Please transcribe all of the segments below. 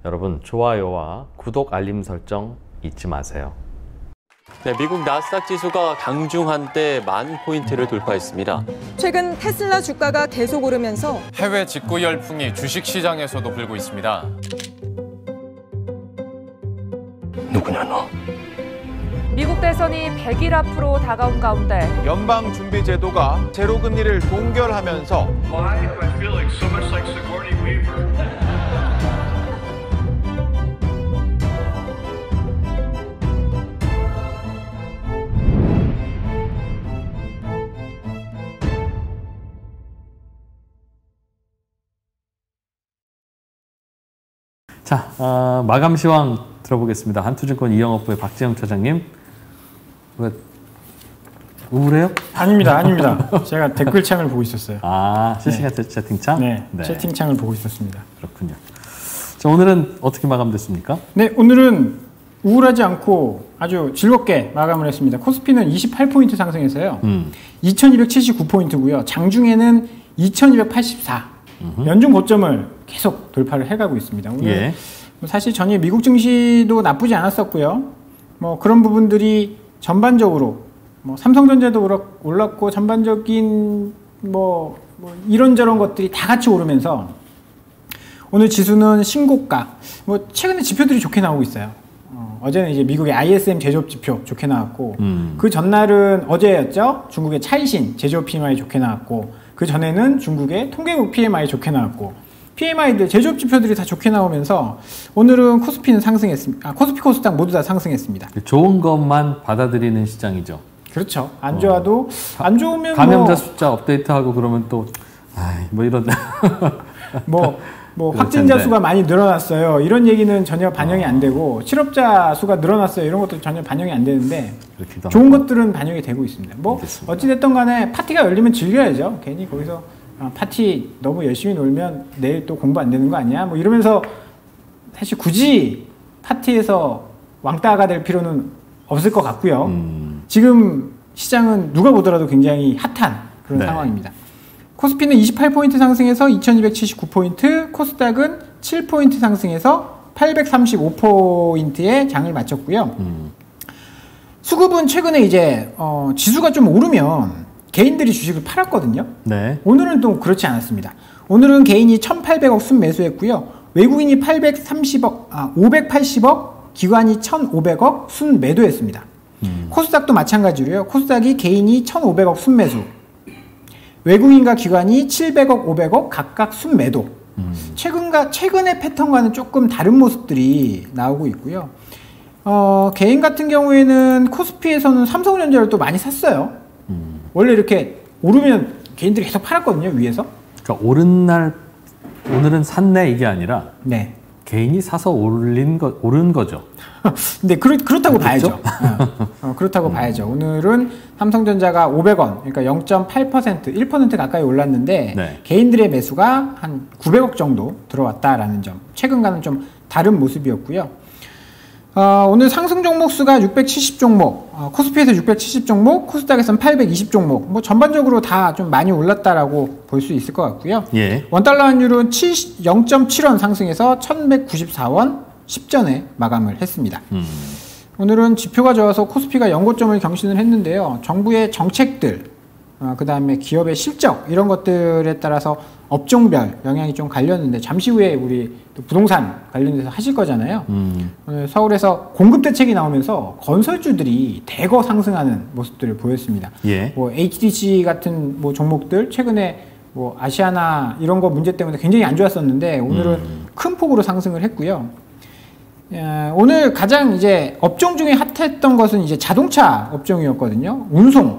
여러분 좋아요와 구독 알림 설정 잊지 마세요. 네, 미국 나스닥 지수가 강중 한때 10,000포인트를 돌파했습니다. 최근 테슬라 주가가 계속 오르면서 해외 직구 열풍이 주식시장에서도 불고 있습니다. 누구냐 너? 미국 대선이 100일 앞으로 다가온 가운데 연방준비제도가 제로금리를 동결하면서 자, 마감 시황 들어보겠습니다. 한투증권 이영업부의 박재영 차장님. 왜 우울해요? 아닙니다. 제가 댓글창을 보고 있었어요. 아, 실시간 채팅창? 네, 채팅창을 보고 있었습니다. 그렇군요. 자, 오늘은 어떻게 마감됐습니까? 네, 오늘은 우울하지 않고 아주 즐겁게 마감을 했습니다. 코스피는 28포인트 상승해서요. 2279포인트고요. 장중에는 2284. 연중 고점을 계속 돌파를 해가고 있습니다. 오늘 사실 전일 미국 증시도 나쁘지 않았었고요. 뭐 그런 부분들이 전반적으로 뭐 삼성전자도 올랐고 전반적인 뭐 이런저런 것들이 다 같이 오르면서 오늘 지수는 신고가. 뭐 최근에 지표들이 좋게 나오고 있어요. 어제는 이제 미국의 ISM 제조업 지표 좋게 나왔고 그 전날은 어제였죠. 중국의 차이신 제조업 PMI 좋게 나왔고 그 전에는 중국의 통계국 PMI 좋게 나왔고 PMI들 제조업 지표들이 다 좋게 나오면서 오늘은 코스피는 상승했습니다. 코스피 코스닥 모두 다 상승했습니다. 좋은 것만 받아들이는 시장이죠. 그렇죠. 안 좋아도 안 좋으면 감염자 숫자 업데이트하고 그러면 또 뭐 이런 뭐 확진자 수가 많이 늘어났어요. 이런 얘기는 전혀 반영이 안 되고 실업자 수가 늘어났어요. 이런 것도 전혀 반영이 안 되는데 좋은 것들은 반영이 되고 있습니다. 뭐 알겠습니다. 어찌됐든 간에 파티가 열리면 즐겨야죠. 괜히 거기서 파티 너무 열심히 놀면 내일 또 공부 안 되는 거 아니야? 뭐 이러면서 사실 굳이 파티에서 왕따가 될 필요는 없을 것 같고요. 지금 시장은 누가 보더라도 굉장히 핫한 그런 상황입니다. 코스피는 28포인트 상승해서 2279포인트, 코스닥은 7포인트 상승해서 835포인트의 장을 마쳤고요. 수급은 최근에 이제 지수가 좀 오르면 개인들이 주식을 팔았거든요. 네. 오늘은 또 그렇지 않았습니다. 오늘은 개인이 1,800억 순매수했고요. 외국인이 580억, 기관이 1,500억 순매도했습니다. 코스닥도 마찬가지로요. 코스닥이 개인이 1,500억 순매수, 외국인과 기관이 700억, 500억 각각 순매도. 최근의 패턴과는 조금 다른 모습들이 나오고 있고요. 개인 같은 경우에는 코스피에서는 삼성전자를 또 많이 샀어요. 원래 이렇게 오르면 개인들이 계속 팔았거든요, 위에서. 그러니까 오늘은 샀네 이게 아니라 개인이 사서 오른 거죠. 근데 그렇다고 봐야죠. 그렇다고 봐야죠. 오늘은 삼성전자가 500원, 그러니까 0.8%, 1% 가까이 올랐는데 개인들의 매수가 한 900억 정도 들어왔다라는 점. 최근과는 좀 다른 모습이었고요. 오늘 상승 종목 수가 670 종목, 코스피에서 670 종목, 코스닥에서는 820 종목. 뭐 전반적으로 다 좀 많이 올랐다라고 볼 수 있을 것 같고요. 원달러 환율은 0.7원 상승해서 1194원 10전에 마감을 했습니다. 오늘은 지표가 좋아서 코스피가 연고점을 경신을 했는데요. 정부의 정책들, 그 다음에 기업의 실적 이런 것들에 따라서 업종별 영향이 좀 갈렸는데 잠시 후에 우리 또 부동산 관련해서 하실 거잖아요. 오늘 서울에서 공급 대책이 나오면서 건설주들이 대거 상승하는 모습들을 보였습니다. 뭐 HDC 같은 뭐 종목들 최근에 뭐 아시아나 이런 거 문제 때문에 굉장히 안 좋았었는데 오늘은 큰 폭으로 상승을 했고요. 오늘 가장 이제 업종 중에 핫했던 것은 이제 자동차 업종이었거든요. 운송,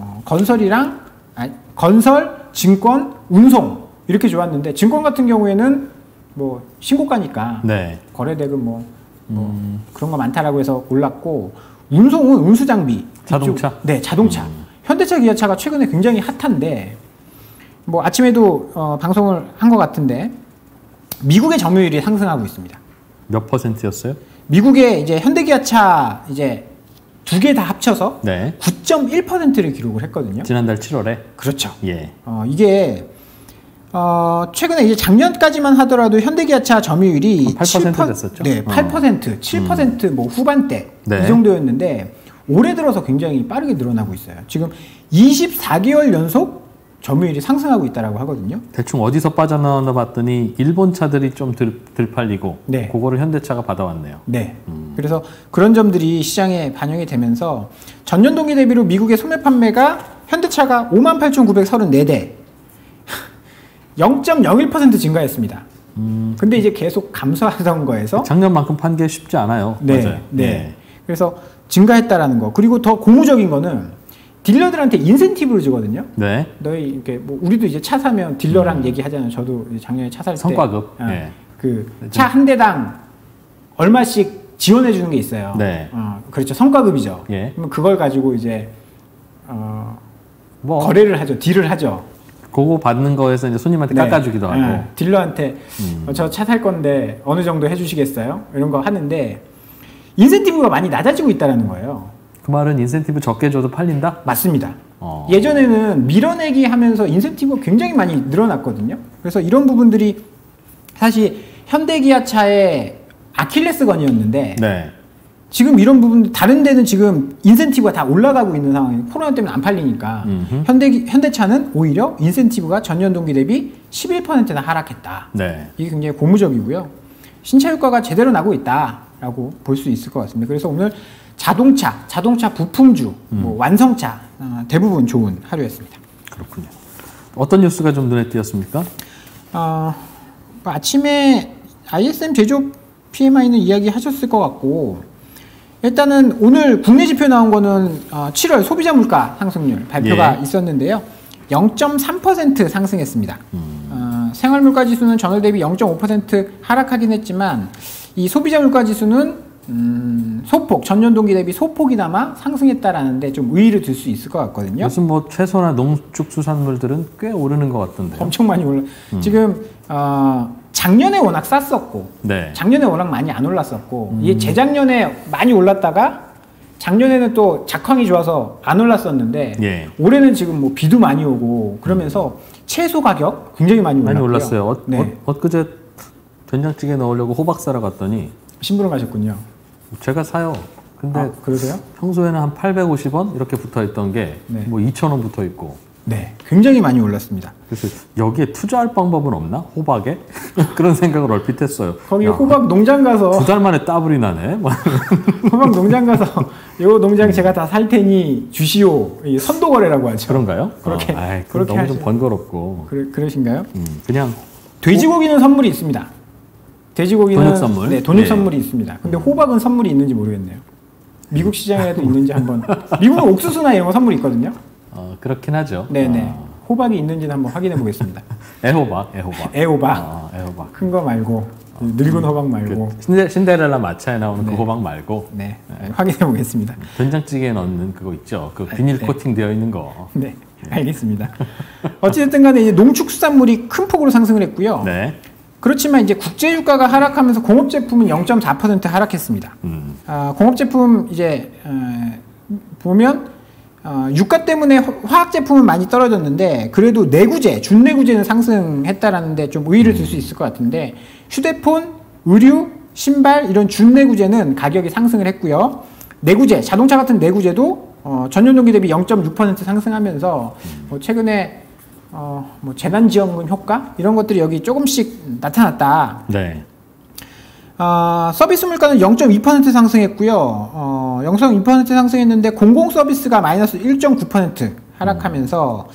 건설, 증권, 운송 이렇게 좋았는데 증권 같은 경우에는 뭐 신고가니까 거래대금 그런 거 많다라고 해서 올랐고 운송은 운수장비, 자동차, 자동차. 현대차, 기아차가 최근에 굉장히 핫한데 뭐 아침에도 방송을 한 것 같은데 미국의 점유율이 상승하고 있습니다. 몇 %였어요? 미국의 이제 현대기아차 이제 두 개 다 합쳐서 9.1%를 기록을 했거든요. 지난달 7월에. 그렇죠. 이게 최근에 이제 작년까지만 하더라도 현대기아차 점유율이 8% 됐었죠? 네, 8%, 7% 뭐 후반대 네. 이 정도였는데 올해 들어서 굉장히 빠르게 늘어나고 있어요. 지금 24개월 연속 점유율이 상승하고 있다라고 하거든요. 대충 어디서 빠져나왔나 봤더니 일본 차들이 좀 덜 팔리고 네. 그거를 현대차가 받아왔네요. 네. 그래서 그런 점들이 시장에 반영이 되면서 전년 동기 대비로 미국의 소매 판매가 현대차가 58,934대 0.01% 증가했습니다. 근데 이제 계속 감소하던 거에서 작년만큼 판 게 쉽지 않아요. 네, 맞아요. 네. 그래서 증가했다라는 거. 그리고 더 고무적인 거는 딜러들한테 인센티브를 주거든요. 네. 너희 이렇게 뭐 우리도 이제 차 사면 딜러랑 얘기하잖아요. 저도 작년에 차 살 때 성과급. 네. 그 차 한 대당 얼마씩 지원해 주는 게 있어요. 네. 그렇죠. 성과급이죠. 예. 그럼 그걸 가지고 이제 뭐 거래를 하죠. 딜을 하죠. 그거 받는 거에서 이제 손님한테 네. 깎아주기도 하고. 딜러한테 저 차 살 건데 어느 정도 해주시겠어요? 이런 거 하는데 인센티브가 많이 낮아지고 있다는 거예요. 그 말은 인센티브 적게 줘도 팔린다? 맞습니다. 예전에는 밀어내기 하면서 인센티브가 굉장히 많이 늘어났거든요. 그래서 이런 부분들이 사실 현대기아차의 아킬레스건이었는데 네. 지금 이런 부분 다른 데는 지금 인센티브가 다 올라가고 있는 상황이에요. 코로나 때문에 안 팔리니까 현대차는 오히려 인센티브가 전년 동기 대비 11%나 하락했다. 네. 이게 굉장히 고무적이고요. 신차 효과가 제대로 나고 있다라고 볼 수 있을 것 같습니다. 그래서 오늘 자동차 부품주, 뭐 완성차 대부분 좋은 하루였습니다. 그렇군요. 어떤 뉴스가 좀 눈에 띄었습니까? 아침에 ISM 제조업 PMI는 이야기하셨을 것 같고 일단은 오늘 국내 지표 나온 거는 7월 소비자 물가 상승률 발표가 있었는데요. 0.3% 상승했습니다. 생활 물가 지수는 전월 대비 0.5% 하락하긴 했지만 이 소비자 물가 지수는 소폭 전년 동기 대비 소폭이나마 상승했다라는데 좀 의의를 둘 수 있을 것 같거든요. 무슨 뭐 채소나 농축수산물들은 꽤 오르는 것 같던데요. 엄청 많이 올라. 지금 작년에 워낙 쌌었고, 네. 작년에 워낙 많이 안 올랐었고, 이게 재작년에 많이 올랐다가 작년에는 또 작황이 좋아서 안 올랐었는데 예. 올해는 지금 뭐 비도 많이 오고 그러면서 채소 가격 굉장히 많이 올랐고요. 많이 올랐어요. 네. 엊그제 된장찌개 넣으려고 호박 사러 갔더니 심부름 가셨군요. 제가 사요. 근데 그러세요? 평소에는 한 850원 이렇게 붙어있던 게 네. 뭐 2,000원 붙어있고. 네, 굉장히 많이 올랐습니다. 그래서 여기에 투자할 방법은 없나? 호박에? 그런 생각을 얼핏 했어요. 거기 호박 농장 가서 2달 만에 따블이 나네. 호박 농장 가서 요 농장 제가 다 살 테니 주시오. 이 선도 거래라고 하죠. 그런가요? 그렇게 그렇게 너무 좀 하죠. 번거롭고. 그러신가요? 그냥 돼지고기는 선물이 있습니다. 돼지고기는 돈육 선물? 네, 돈육 네. 선물이 있습니다. 근데 호박은 선물이 있는지 모르겠네요. 미국 시장에도 있는지 한번. 미국은 옥수수나 이런 거 선물이 있거든요. 그렇긴 하죠. 네네. 호박이 있는지는 한번 확인해 보겠습니다. 애호박. 애호박. 큰 거 말고 늙은 호박 말고. 신데렐라 마차에 나오는 그 호박 말고. 네. 확인해 보겠습니다. 된장찌개에 넣는 그거 있죠. 그 비닐 코팅 되어 있는 거. 네. 알겠습니다. 어찌됐든 간에 이제 농축수산물이 큰 폭으로 상승을 했고요. 네. 그렇지만 이제 국제유가가 하락하면서 공업제품은 0.4% 하락했습니다. 공업제품 이제 보면 유가 때문에 화학제품은 많이 떨어졌는데 그래도 내구재, 준내구재는 상승했다라는데 좀 의의를 둘 수 있을 것 같은데 휴대폰, 의류, 신발 이런 준내구재는 가격이 상승을 했고요. 내구재, 자동차 같은 내구재도 전년 동기 대비 0.6% 상승하면서 뭐 최근에 뭐 재난지원금 효과 이런 것들이 여기 조금씩 나타났다. 네. 서비스 물가는 0.2% 상승했고요. 0.2% 상승했는데 공공 서비스가 마이너스 1.9% 하락하면서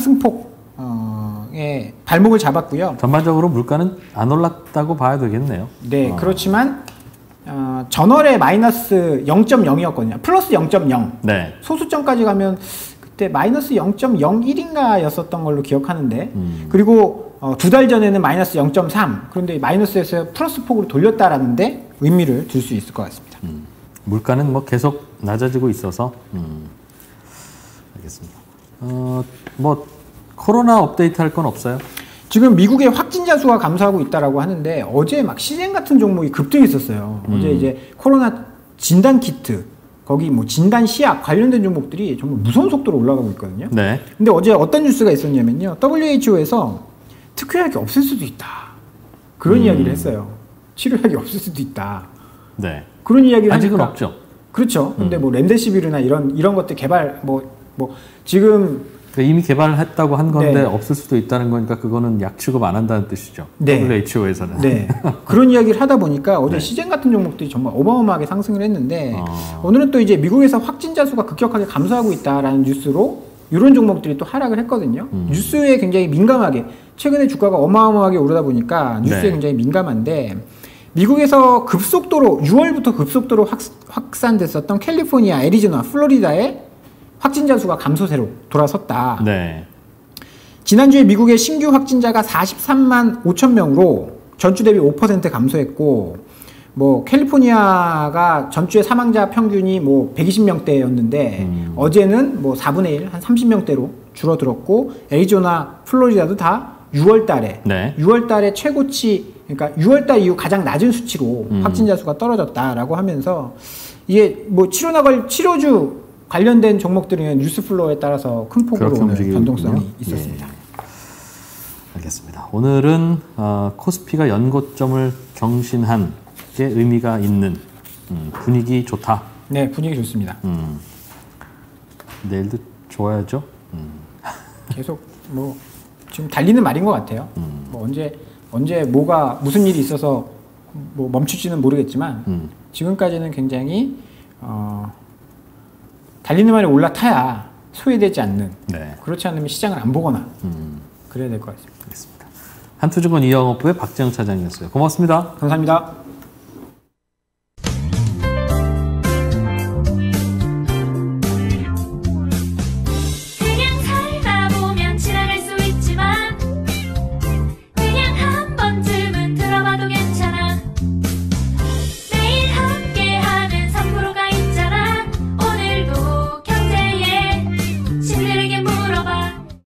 상승폭에 발목을 잡았고요. 전반적으로 물가는 안 올랐다고 봐야 되겠네요. 네, 그렇지만 전월에 마이너스 0.0이었거든요. 플러스 0.0. 네. 소수점까지 가면 그때 마이너스 0.01인가였었던 걸로 기억하는데 그리고 두 달 전에는 마이너스 0.3 그런데 마이너스에서 플러스 폭으로 돌렸다라는데 의미를 둘 수 있을 것 같습니다. 물가는 뭐 계속 낮아지고 있어서 알겠습니다. 뭐 코로나 업데이트 할 건 없어요? 지금 미국의 확진자 수가 감소하고 있다라고 하는데 어제 막 시젠 같은 종목이 급등했었어요. 어제 이제 코로나 진단 키트 거기 뭐 진단 시약 관련된 종목들이 정말 무서운 속도로 올라가고 있거든요. 네. 근데 어제 어떤 뉴스가 있었냐면요. WHO에서 특효약이 없을 수도 있다. 그런 이야기를 했어요. 치료약이 없을 수도 있다. 네. 그런 이야기를 아직은 하니까, 없죠. 그렇죠. 근데 뭐 렘데시비르나 이런 것들 개발 뭐 지금 그러니까 이미 개발을 했다고 한 건데 네. 없을 수도 있다는 거니까 그거는 약 취급 안 한다는 뜻이죠. 네. WHO에서는. 네. 그런 이야기를 하다 보니까 어제 네. 시젠 같은 종목들이 정말 어마어마하게 상승을 했는데 오늘은 또 이제 미국에서 확진자 수가 급격하게 감소하고 있다라는 뉴스로 이런 종목들이 또 하락을 했거든요. 뉴스에 굉장히 민감하게 최근에 주가가 어마어마하게 오르다 보니까 뉴스에 네. 굉장히 민감한데 미국에서 급속도로 6월부터 급속도로 확산됐었던 캘리포니아, 애리조나, 플로리다의 확진자 수가 감소세로 돌아섰다. 네. 지난주에 미국의 신규 확진자가 43만 5천 명으로 전주 대비 5% 감소했고, 뭐 캘리포니아가 전주에 사망자 평균이 뭐 120명대였는데 어제는 뭐 4분의 1, 한 30명대로 줄어들었고, 애리조나, 플로리다도 다 6월 달에 네. 6월 달에 최고치, 그러니까 6월 달 이후 가장 낮은 수치로 확진자 수가 떨어졌다라고 하면서 이게 뭐 치료주 관련된 종목들은 뉴스 플로우에 따라서 큰 폭으로 오늘 변동성이 있었습니다. 예. 알겠습니다. 오늘은 코스피가 연고점을 경신한 게 의미가 있는 분위기 좋다. 네, 분위기 좋습니다. 내일도 좋아야죠. 계속 뭐 지금 달리는 말인 것 같아요. 뭐 언제 뭐가 무슨 일이 있어서 뭐 멈출지는 모르겠지만 지금까지는 굉장히 달리는 말에 올라타야 소외되지 않는, 네. 그렇지 않으면 시장을 안 보거나 그래야 될 것 같습니다. 알겠습니다. 한투증권 이영업부의 박재영 차장이었어요. 고맙습니다. 감사합니다.